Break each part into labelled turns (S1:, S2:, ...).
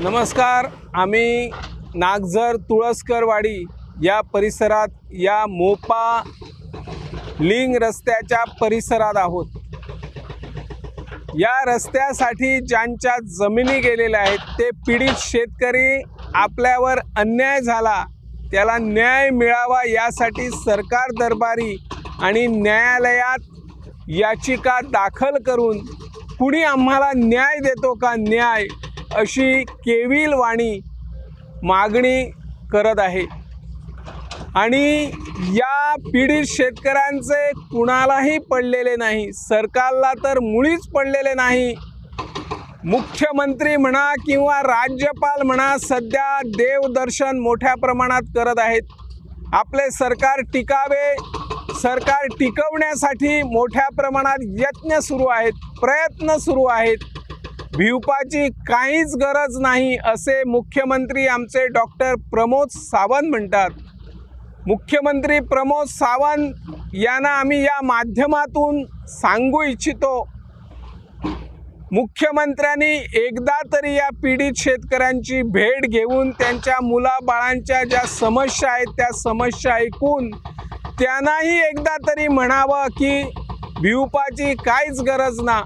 S1: नमस्कार। आम्ही नागझर तुळसकरवाडी या परिसरात या मोपा लिंग रस्त्याच्या परिसरात आहोत। या रस्त्यासाठी ज्यांच्या जमिनी गेलेल्या आहेत ते पीडित शेतकरी, आपल्यावर अन्याय झाला त्याला न्याय मिळावा यासाठी सरकार दरबारी आणि न्यायालयात याचिका दाखल करून कुणी आम्हाला न्याय देतो का न्याय अशी केविलवाणी मागणी करत आहे। आणि या पीडित शेतकऱ्यांचे कुणालाही पडलेले नाही, सरकारला तर मुळीच पडलेले नाही। मुख्यमंत्री म्हणा किंवा राज्यपाल म्हणा सध्या देवदर्शन मोठ्या प्रमाणात करत आहेत। आपले सरकार टिकावे, सरकार टिकवण्यासाठी मोठ्या प्रमाणात यत्न सुरू आहेत, प्रयत्न सुरू आहेत। भिवपाची काहीच गरज नाही असे मुख्यमंत्री आमचे डॉक्टर प्रमोद सावंत म्हणतात। मुख्यमंत्री प्रमोद सावंत यांना आम्ही या माध्यमातून सांगू इच्छितो, मुख्यमंत्र्यांनी एकदा तरी या पीडित शेतकऱ्यांची भेट घेऊन त्यांच्या मुलाबाळांच्या ज्या समस्या आहेत त्या समस्या ऐकून त्यांनाही एकदा तरी म्हणावं की भिवपाची काहीच गरज ना।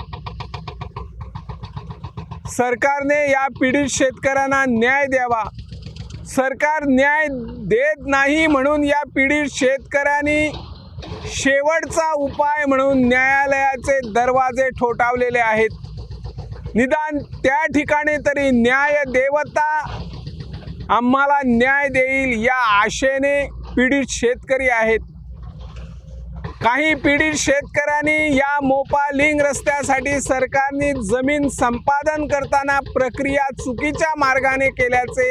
S1: सरकारने या पीडित शेतकऱ्यांना न्याय द्यावा। सरकार न्याय देत नाही म्हणून या पीडित शेतकऱ्यांनी शेवटचा उपाय म्हणून न्यायालयाचे दरवाजे ठोठावलेले आहेत। निदान त्या ठिकाणी तरी न्याय देवता आम्हाला न्याय देईल या आशेने पीडित शेतकरी आहेत। काही पीडित शेतकऱ्यांनी या मोपा लिंग रस्त्यासाठी सरकारने जमीन संपादन करताना प्रक्रिया चुकीच्या मार्गाने केल्याचे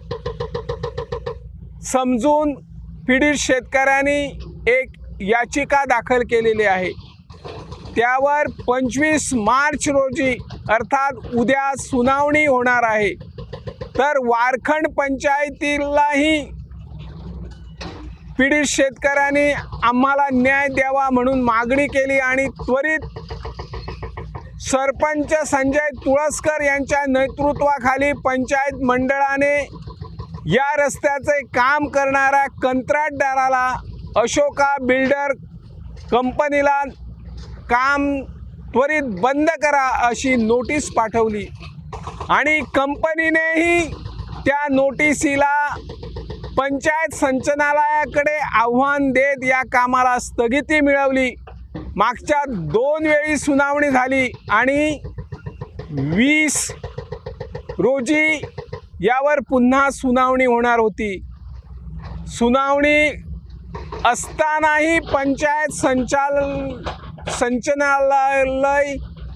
S1: समजून पीडित शेतकऱ्यांनी एक याचिका दाखल केलेली आहे। त्यावर 25 मार्च रोजी अर्थात उद्या सुनावणी होणार आहे। तर वारखंड पंचायतीलाही पीडित शेतकऱ्यांनी आम्हाला न्याय द्यावा म्हणून मागणी केली आणि त्वरित सरपंच संजय तुळसकर यांच्या नेतृत्वाखाली पंचायत मंडळाने या रस्त्याचे काम करणाऱ्या कंत्राटदाराला अशोका बिल्डर कंपनीला काम त्वरित बंद करा अशी नोटीस पाठवली आणि कंपनीनेही त्या नोटिसीला पंचायत संचालनालयाकडे आव्हान देत या कामाला स्थगिती मिळवली। मागच्या 2 वेळी सुनावणी झाली आणि 20 रोजी यावर पुन्हा सुनावणी होणार होती। सुनावणी असतानाही पंचायत संचालनालय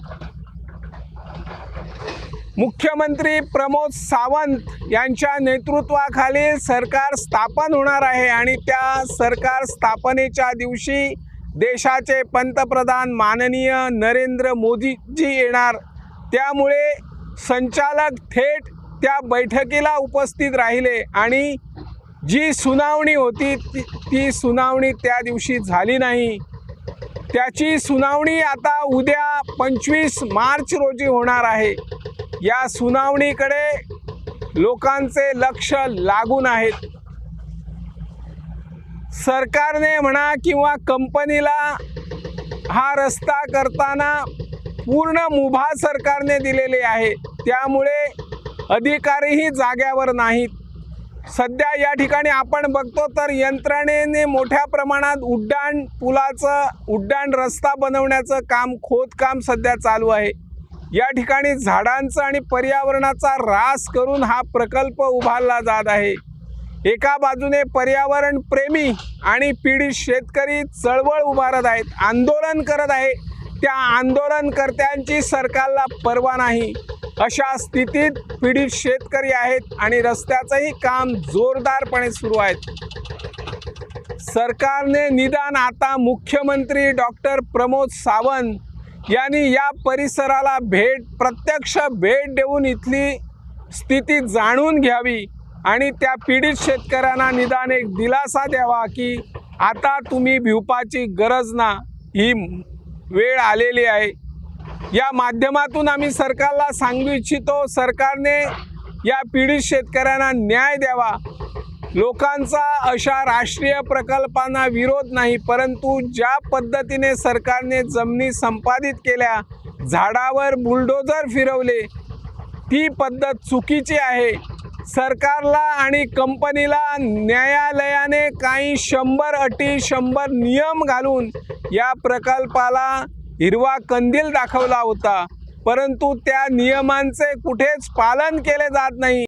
S1: मुख्यमंत्री प्रमोद सावंत यांच्या नेतृत्वाखाली सरकार स्थापन होणार आहे आणि त्या सरकार स्थापनेच्या दिवशी देशाचे पंतप्रधान माननीय नरेंद्र मोदीजी येणार। त्यामुळे संचालक थेट त्या बैठकीला उपस्थित राहिले आणि जी सुनावणी होती ती सुनावणी त्या दिवशी झाली नाही। त्याची सुनावणी आता उद्या 25 मार्च रोजी होणार आहे। या सुनावणीकडे लोकांचे लक्ष लागून आहेत। सरकारने म्हणा किंवा कंपनीला हा रस्ता करताना पूर्ण मुभा सरकारने दिलेली आहे, त्यामुळे अधिकारीही जाग्यावर नाहीत। सध्या या ठिकाणी आपण बघतो तर यंत्रणेने मोठ्या प्रमाणात उड्डाण रस्ता बनवण्याचं काम खोदकाम सध्या चालू आहे। या ठिकाणी झाडांचा आणि पर्यावरणाचा ऱ्हास करून हा प्रकल्प उभारला जात आहे। एका बाजूने पर्यावरण प्रेमी आणि पीडित शेतकरी चळवळ उभारत आहेत, आंदोलन करत आहे। त्या आंदोलनकर्त्यांची सरकारला पर्वा नाही अशा स्थितीत पीडित शेतकरी आहेत आणि रस्त्याचंही काम जोरदारपणे सुरू आहे। सरकारने निदान आता मुख्यमंत्री डॉक्टर प्रमोद सावंत यांनी या परिसराला प्रत्यक्ष भेट देऊन इथली स्थिती जाणून घ्यावी आणि त्या पीडित शेतकऱ्यांना निदान एक दिलासा द्यावा की आता तुम्ही भिवपाची गरज ना, ही वेळ आलेली आहे। या माध्यमातून आम्ही सरकारला सांगू इच्छितो, सरकारने या पीडित शेतकऱ्यांना न्याय द्यावा। लोकांचा अशा राष्ट्रीय प्रकल्पांना विरोध नाही, परंतु ज्या पद्धतीने सरकारने जमिनी संपादित केल्या, झाडावर बुलडोजर फिरवले, ती पद्धत चुकीची आहे। सरकारला आणि कंपनीला न्यायालयाने काही 100 अटी 100 नियम घालून या प्रकल्पाला हिरवा कंदील दाखवला होता, परंतु त्या नियमांचे कुठेच पालन केले जात नाही।